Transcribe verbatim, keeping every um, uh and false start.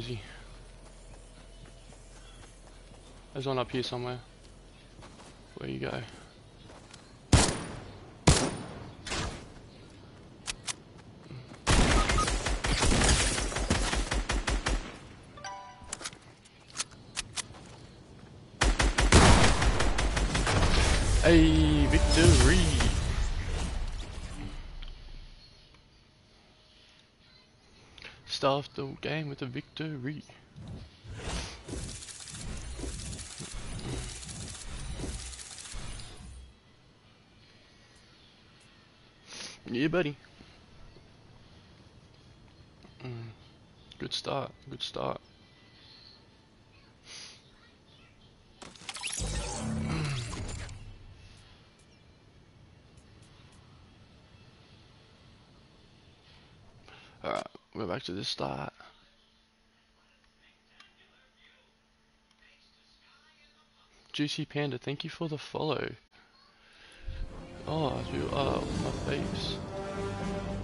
is he? There's one up here somewhere. Where you go? Hey, victory! Start the game with a victory. Yeah, buddy. Mm. Good start. Good start. Alright, we're back to the start. Juicy Panda, thank you for the follow. Oh, you are my face.